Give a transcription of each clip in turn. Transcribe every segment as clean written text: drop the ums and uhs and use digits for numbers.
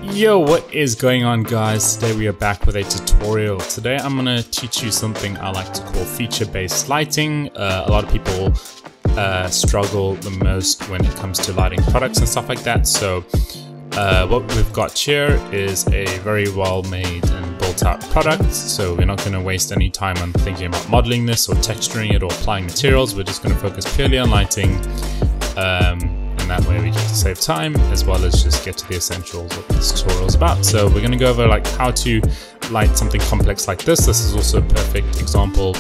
Yo, what is going on, guys? Today we are back with a tutorial. Today I'm going to teach you something I like to call feature-based lighting. A lot of people struggle the most when it comes to lighting products and stuff like that. So what we've got here is a very well made and built out product. So we're not going to waste any time on thinking about modeling this or texturing it or applying materials. We're just going to focus purely on lighting. And that way we get to save time as well as just get to the essentials of this tutorial is about. So we're going to go over like how to light something complex like this. This is also a perfect example,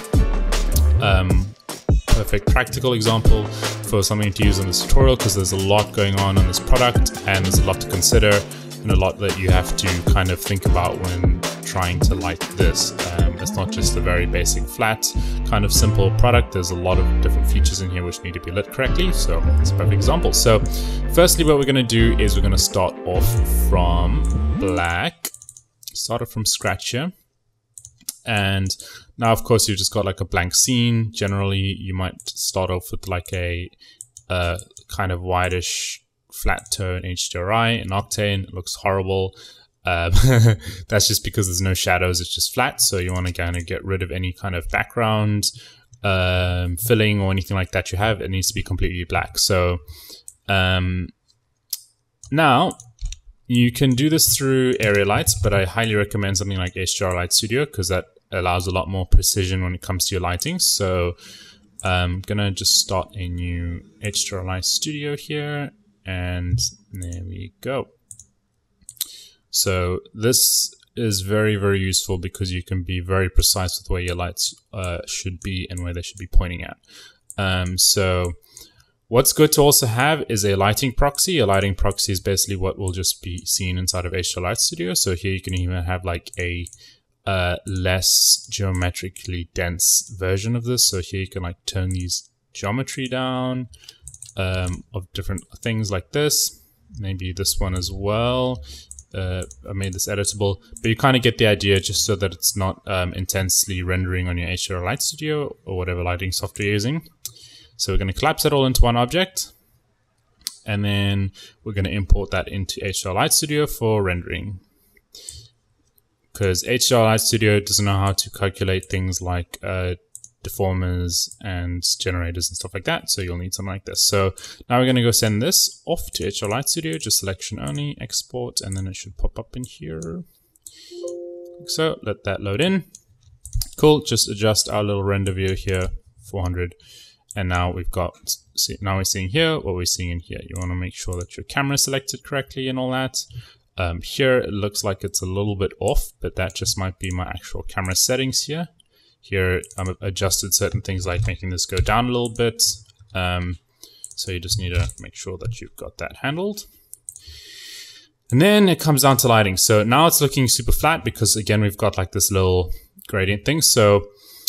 perfect practical example for something to use in this tutorial, because there's a lot going on this product and there's a lot to consider and a lot that you have to kind of think about when trying to light this. It's not just a very basic flat kind of simple product. There's a lot of different features in here which need to be lit correctly, so it's a perfect example. So firstly, what we're going to do is we're going to start off from black, start off from scratch here. And now of course you've just got like a blank scene. Generally you might start off with like a kind of whitish flat tone HDRI in Octane. It looks horrible. That's just because there's no shadows, it's just flat. So you want to kind of get rid of any kind of background filling or anything like that you have. It needs to be completely black. So now you can do this through area lights, but I highly recommend something like HDR Light Studio because that allows a lot more precision when it comes to your lighting. So I'm gonna just start a new HDR Light Studio here, and there we go. So this is very, very useful because you can be very precise with where your lights should be and where they should be pointing at. So what's good to also have is a lighting proxy. A lighting proxy is basically what will just be seen inside of HDR Light Studio. So here you can even have like a less geometrically dense version of this. So here you can like turn these geometry down of different things like this. Maybe this one as well. I made this editable, but you kind of get the idea, just so that it's not intensely rendering on your HDR Light Studio or whatever lighting software you're using. So we're going to collapse it all into one object, and then we're going to import that into HDR Light Studio for rendering. Because HDR Light Studio doesn't know how to calculate things like deformers and generators and stuff like that, so you'll need something like this. So now we're going to go send this off to HDR Light Studio, just selection only, export, and then it should pop up in here. So let that load in. Cool, just adjust our little render view here, 400, and now we've got, now we're seeing here what we're seeing in here. You want to make sure that your camera is selected correctly and all that. Here it looks like it's a little bit off, but that just might be my actual camera settings here. Here I've adjusted certain things like making this go down a little bit. So you just need to make sure that you've got that handled. And then it comes down to lighting. So now it's looking super flat because again, we've got like this little gradient thing. So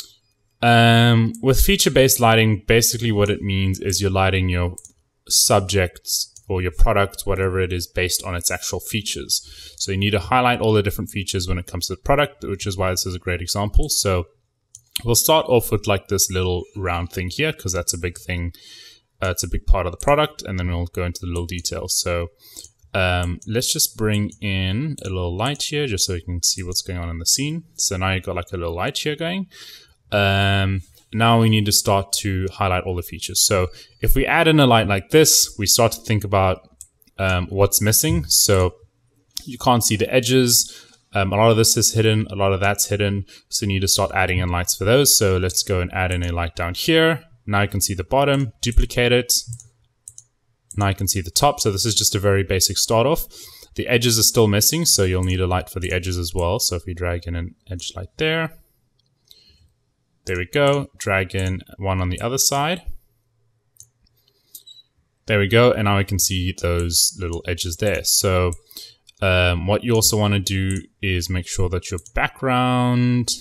with feature-based lighting, basically what it means is you're lighting your subject or your product, whatever it is, based on its actual features. So you need to highlight all the different features when it comes to the product, which is why this is a great example. So we'll start off with like this little round thing here, because that's a big thing. It's a big part of the product, and then we'll go into the little details. So let's just bring in a little light here, just so you can see what's going on in the scene. So now you've got like a little light here going. Now we need to start to highlight all the features. So if we add in a light like this, we start to think about what's missing. So you can't see the edges. A lot of this is hidden, a lot of that's hidden. So you need to start adding in lights for those. So let's go and add in a light down here. Now you can see the bottom, duplicate it. Now you can see the top. So this is just a very basic start off. The edges are still missing, so you'll need a light for the edges as well. So if we drag in an edge light there. There we go, drag in one on the other side. There we go, and now we can see those little edges there. So what you also want to do is make sure that your background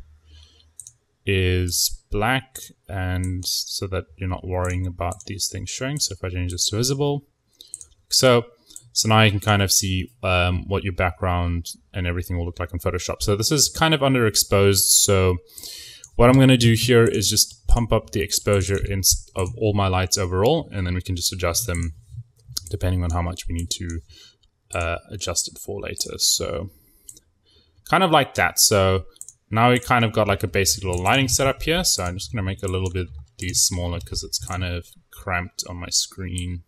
is black, and so that you're not worrying about these things showing. So if I change this to visible, so now you can kind of see what your background and everything will look like in Photoshop. So this is kind of underexposed, so what I'm going to do here is just pump up the exposure of all my lights overall, and then we can just adjust them depending on how much we need to adjust it for later. So kind of like that. So now we kind of got like a basic little lighting setup here. So I'm just going to make a little bit these smaller because it's kind of cramped on my screen.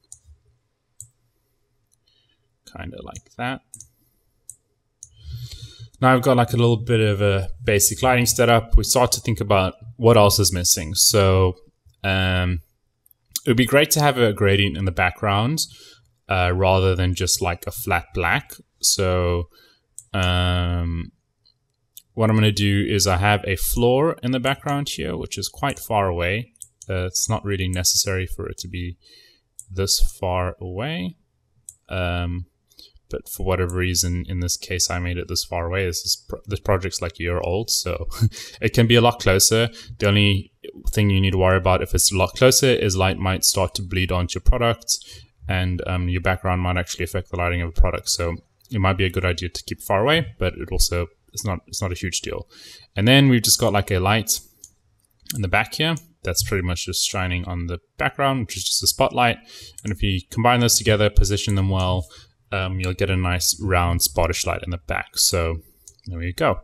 Kind of like that. Now I've got like a little bit of a basic lighting setup. We start to think about what else is missing. So it would be great to have a gradient in the background rather than just like a flat black. So what I'm going to do is I have a floor in the background here, which is quite far away. It's not really necessary for it to be this far away. But for whatever reason, in this case, I made it this far away. This project's like a year old, so it can be a lot closer. The only thing you need to worry about if it's a lot closer is light might start to bleed onto your product, and your background might actually affect the lighting of the product. So it might be a good idea to keep far away, but it also it's not a huge deal. And then we've just got like a light in the back here. That's pretty much just shining on the background, which is just a spotlight. And if you combine those together, position them well, you'll get a nice round spottish light in the back. So there we go.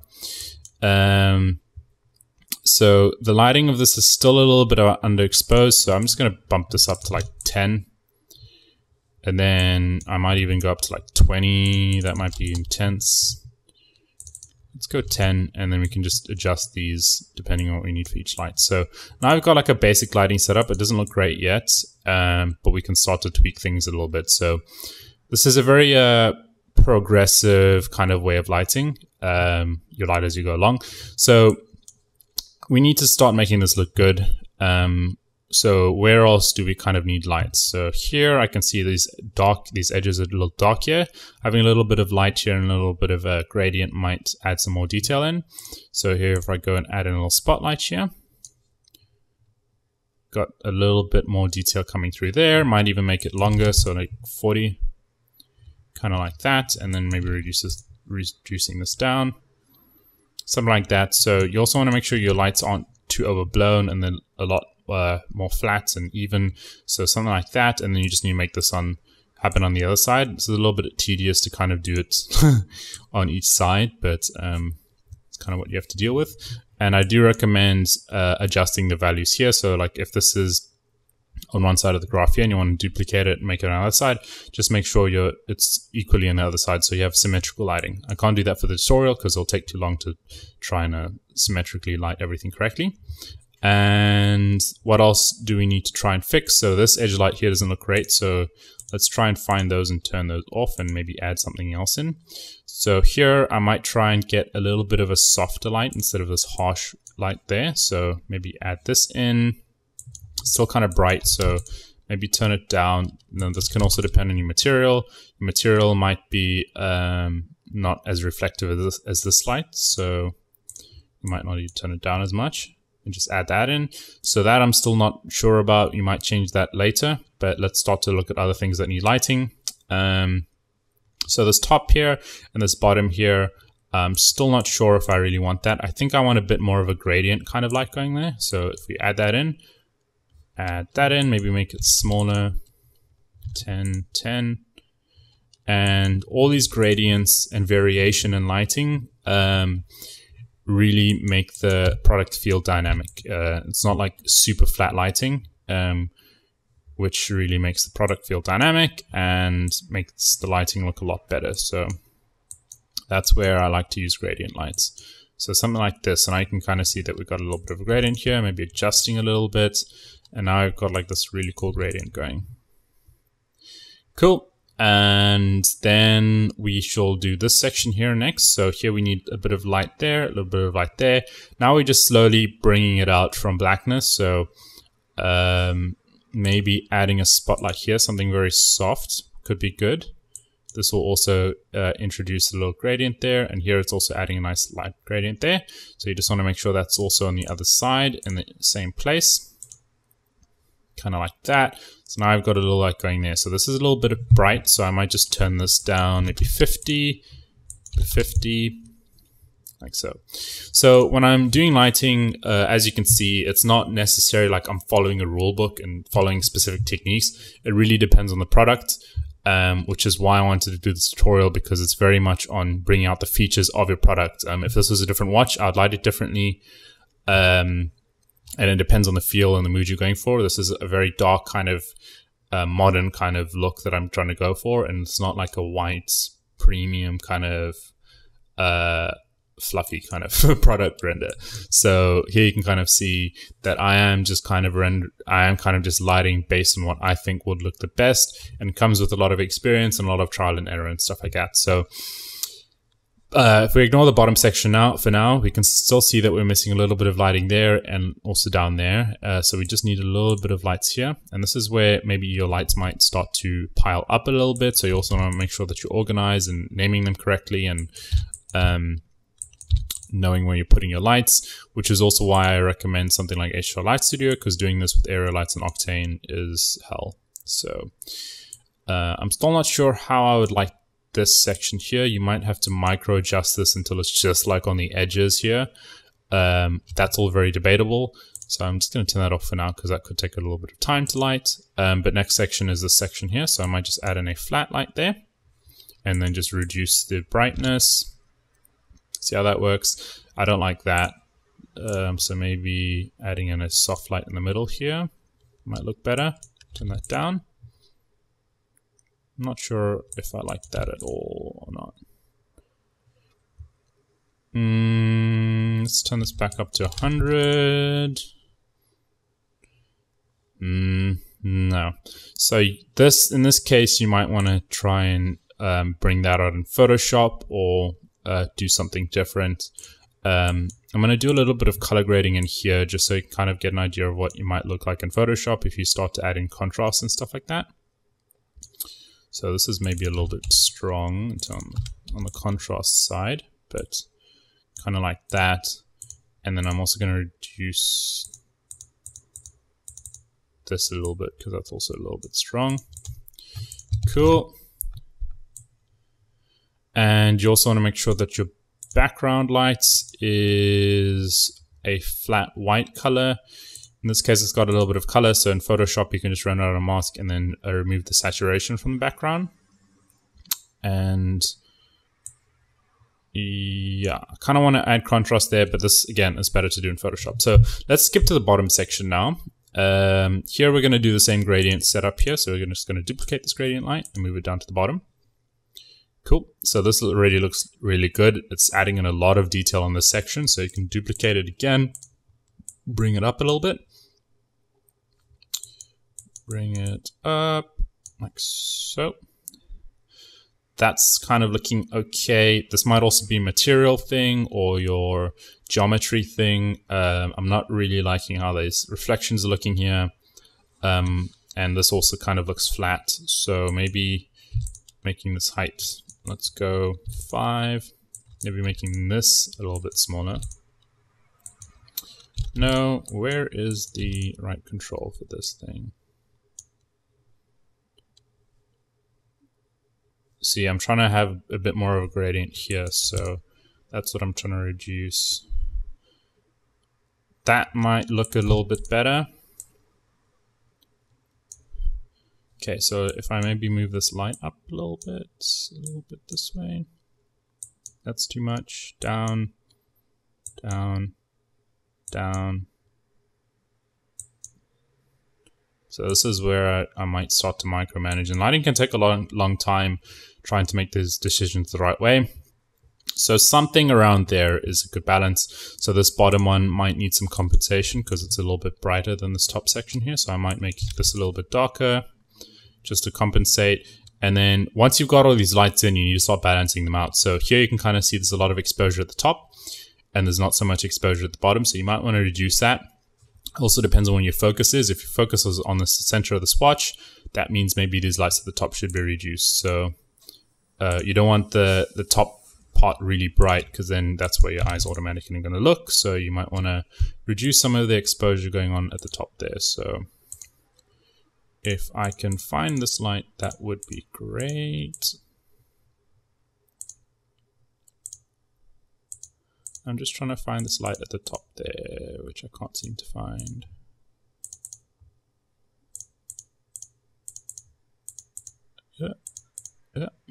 So the lighting of this is still a little bit underexposed. So I'm just going to bump this up to like 10. And then I might even go up to like 20. That might be intense. Let's go 10, and then we can just adjust these depending on what we need for each light. So now I've got like a basic lighting setup. It doesn't look great yet, but we can start to tweak things a little bit. So this is a very progressive kind of way of lighting your light as you go along. So we need to start making this look good. So where else do we kind of need lights? So here I can see these edges are a little dark here. Having a little bit of light here and a little bit of a gradient might add some more detail in. So here, if I go and add in a little spotlight here, got a little bit more detail coming through there. Might even make it longer, so like 40, kind of like that. And then maybe reducing this down, something like that. So you also want to make sure your lights aren't too overblown and then a lot more flat and even, so something like that. And then you just need to make this happen on the other side. It's a little bit tedious to kind of do it on each side, but it's kind of what you have to deal with. And I do recommend adjusting the values here. So like if this is on one side of the graph here and you want to duplicate it and make it on the other side, just make sure it's equally on the other side so you have symmetrical lighting. I can't do that for the tutorial because it'll take too long to try and symmetrically light everything correctly. And what else do we need to try and fix? So this edge light here doesn't look great, so let's try and find those and turn those off and maybe add something else in. So here I might try and get a little bit of a softer light instead of this harsh light there. So maybe add this in. Still kind of bright, so maybe turn it down. Now this can also depend on your material. Your material might be not as reflective as this light, so you might not need to turn it down as much. And just add that in. So that I'm still not sure about. You might change that later, but let's start to look at other things that need lighting. So this top here and this bottom here, I'm still not sure if I really want that. I think I want a bit more of a gradient kind of light going there. So if we add that in, maybe make it smaller, 10, 10. And all these gradients and variation in lighting, really make the product feel dynamic. It's not like super flat lighting, which really makes the product feel dynamic and makes the lighting look a lot better. So that's where I like to use gradient lights. So something like this, and I can kind of see that we've got a little bit of a gradient here, maybe adjusting a little bit, and now I've got like this really cool gradient going. Cool. And then we shall do this section here next. So here we need a bit of light there, a little bit of light there. Now we're just slowly bringing it out from blackness. So maybe adding a spotlight here, something very soft could be good. This will also introduce a little gradient there. And here it's also adding a nice light gradient there. So you just want to make sure that's also on the other side in the same place. Kind of like that. So now I've got a little light going there. So this is a little bit bright, so I might just turn this down, maybe 50, like so. So when I'm doing lighting, as you can see, it's not necessarily like I'm following a rule book and following specific techniques. It really depends on the product. which is why I wanted to do this tutorial, because it's very much on bringing out the features of your product. If this was a different watch, I'd light it differently. And it depends on the feel and the mood you're going for. This is a very dark kind of modern kind of look that I'm trying to go for, and it's not like a white premium kind of fluffy kind of product render. So here you can kind of see that I am just kind of just lighting based on what I think would look the best, and comes with a lot of experience and a lot of trial and error and stuff like that. So if we ignore the bottom section for now, we can still see that we're missing a little bit of lighting there and also down there. So we just need a little bit of lights here. And this is where maybe your lights might start to pile up a little bit. So you also want to make sure that you're organized and naming them correctly, and knowing where you're putting your lights, which is also why I recommend something like HDR Light Studio, because doing this with area lights and Octane is hell. So I'm still not sure how I would like this section here. You might have to micro adjust this until it's just like on the edges here. That's all very debatable. So I'm just going to turn that off for now, because that could take a little bit of time to light. But next section is this section here. So I might just add in a flat light there, and then just reduce the brightness. See how that works? I don't like that. So maybe adding in a soft light in the middle here might look better. Turn that down. I'm not sure if I like that at all or not. Let's turn this back up to 100. No. So in this case, you might want to try and bring that out in Photoshop, or do something different. I'm going to do a little bit of color grading in here, just so you can kind of get an idea of what you might look like in Photoshop if you start to add in contrast and stuff like that. So this is maybe a little bit strong on the contrast side, but kind of like that. And then I'm also going to reduce this a little bit, because that's also a little bit strong. Cool. And you also want to make sure that your background lights is a flat white color. In this case, it's got a little bit of color, so in Photoshop, you can just run out a mask and then remove the saturation from the background. And yeah, I kind of want to add contrast there, but this, again, is better to do in Photoshop. So let's skip to the bottom section now. Here, we're going to do the same gradient setup here. So we're just going to duplicate this gradient light and move it down to the bottom. Cool. So this already looks really good. It's adding in a lot of detail on this section, so you can duplicate it again, bring it up a little bit. Bring it up like so. That's kind of looking okay. This might also be a material thing or your geometry thing. I'm not really liking how these reflections are looking here. And this also kind of looks flat. So maybe making this height, let's go 5. Maybe making this a little bit smaller. No, where is the right control for this thing? See, I'm trying to have a bit more of a gradient here, so that's what I'm trying to reduce. That might look a little bit better. Okay, so if I maybe move this light up a little bit this way. That's too much. Down, down, down. So this is where I might start to micromanage, and lighting can take a long time trying to make these decisions the right way. So something around there is a good balance. So this bottom one might need some compensation because it's a little bit brighter than this top section here. So I might make this a little bit darker just to compensate. And then once you've got all these lights in, you need to start balancing them out. So here you can kind of see there's a lot of exposure at the top and there's not so much exposure at the bottom. So you might want to reduce that. Also depends on when your focus is. If your focus is on the center of the swatch, that means maybe these lights at the top should be reduced. So you don't want the top part really bright, because then that's where your eyes automatically going to look. So you might want to reduce some of the exposure going on at the top there. So if I can find this light, that would be great. I'm just trying to find this light at the top there, which I can't seem to find. Yeah,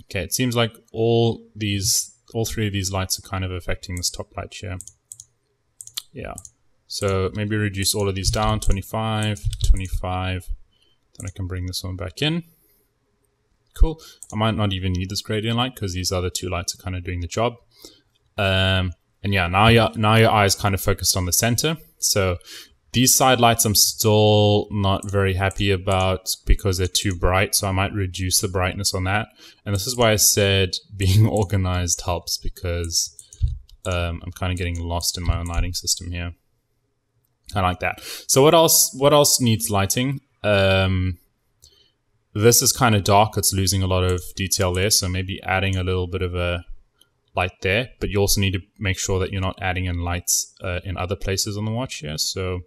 Okay, it seems like all three of these lights are kind of affecting this top light here. Yeah, so maybe reduce all of these down, 25, 25. Then I can bring this one back in. Cool. I might not even need this gradient light because these other two lights are kind of doing the job. And yeah, now your eye is kind of focused on the center. So these side lights I'm still not very happy about because they're too bright. So I might reduce the brightness on that. And this is why I said being organized helps, because I'm kind of getting lost in my own lighting system here. I like that. So what else needs lighting? This is kind of dark. It's losing a lot of detail there. So maybe adding a little bit of a light there, but you also need to make sure that you're not adding in lights in other places on the watch here. So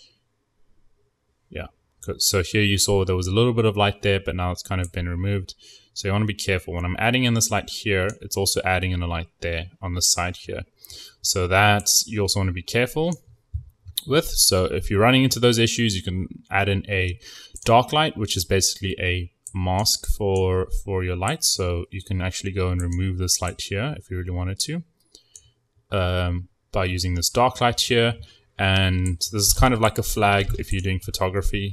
yeah, so here you saw there was a little bit of light there, but now it's kind of been removed. So you want to be careful. When I'm adding in this light here, it's also adding in a light there on the side here. So that you also want to be careful with. So if you're running into those issues, you can add in a dark light, which is basically a mask for your lights. So you can actually go and remove this light here if you really wanted to, by using this dark light here. And this is kind of like a flag if you're doing photography.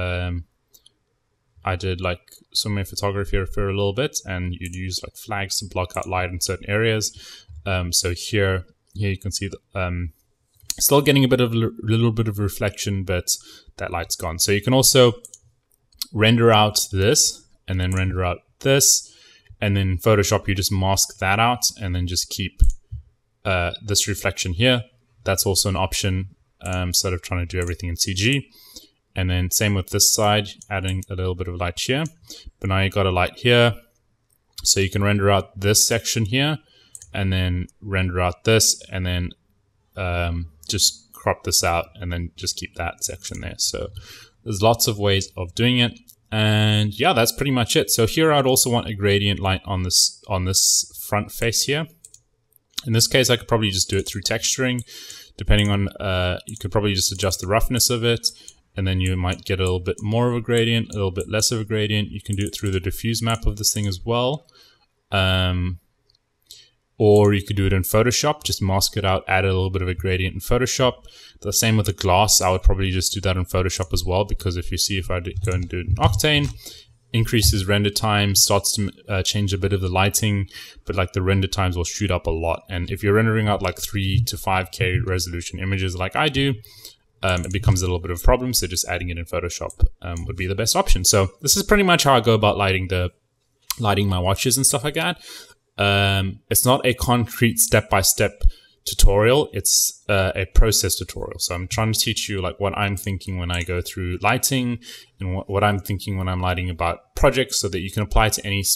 I did like swimwear photography for a little bit, and you'd use like flags to block out light in certain areas. So here you can see the, still getting a little bit of reflection, but that light's gone. So you can also render out this and then render out this, and then in Photoshop you just mask that out and then just keep this reflection here. That's also an option, instead of trying to do everything in CG. And then same with this side, adding a little bit of light here. But now you got a light here, so you can render out this section here and then render out this, and then just crop this out and then just keep that section there. So there's lots of ways of doing it. And yeah, that's pretty much it. So here I'd also want a gradient light on this front face here. In this case, I could probably just do it through texturing, depending on, you could probably just adjust the roughness of it, and then you might get a little bit more of a gradient, a little bit less of a gradient. You can do it through the diffuse map of this thing as well. Or you could do it in Photoshop, just mask it out, add a little bit of a gradient in Photoshop. The same with the glass, I would probably just do that in Photoshop as well, because if you see, if I go and do it in Octane, increases render time, starts to change a bit of the lighting, but like the render times will shoot up a lot. And if you're rendering out like 3 to 5K resolution images like I do, it becomes a little bit of a problem. So just adding it in Photoshop would be the best option. So this is pretty much how I go about lighting my watches and stuff like that. It's not a concrete step-by-step tutorial, it's a process tutorial. So I'm trying to teach you like what I'm thinking when I go through lighting, and what I'm thinking when I'm lighting about projects, so that you can apply to any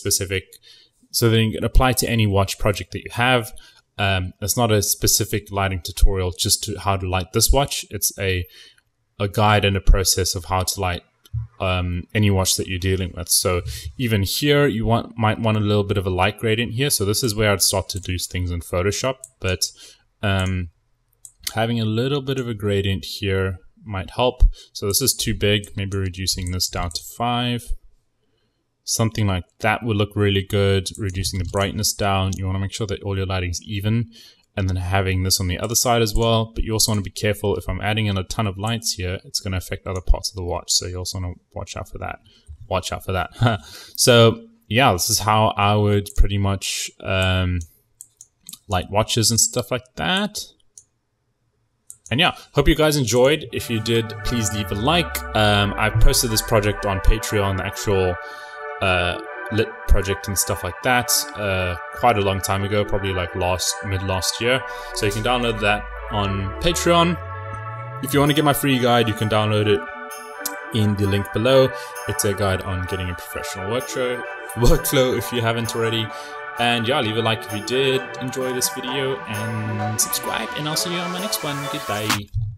watch project that you have. It's not a specific lighting tutorial just to how to light this watch. It's a guide and a process of how to light any watch that you're dealing with. So even here, you might want a little bit of a light gradient here. So this is where I'd start to do things in Photoshop, but having a little bit of a gradient here might help. So this is too big, maybe reducing this down to 5. Something like that would look really good. Reducing the brightness down. You want to make sure that all your lighting is even, and then having this on the other side as well. But you also want to be careful, if I'm adding in a ton of lights here, it's going to affect other parts of the watch. So you also want to watch out for that. Watch out for that. So yeah, this is how I would pretty much light watches and stuff like that. And yeah, hope you guys enjoyed. If you did, please leave a like. I posted this project on Patreon, the actual lit project and stuff like that, quite a long time ago, probably like mid last year. So you can download that on Patreon. If you want to get my free guide, you can download it in the link below. It's a guide on getting a professional workflow if you haven't already. And yeah, leave a like if you did enjoy this video, and subscribe, and I'll see you on my next one. Goodbye.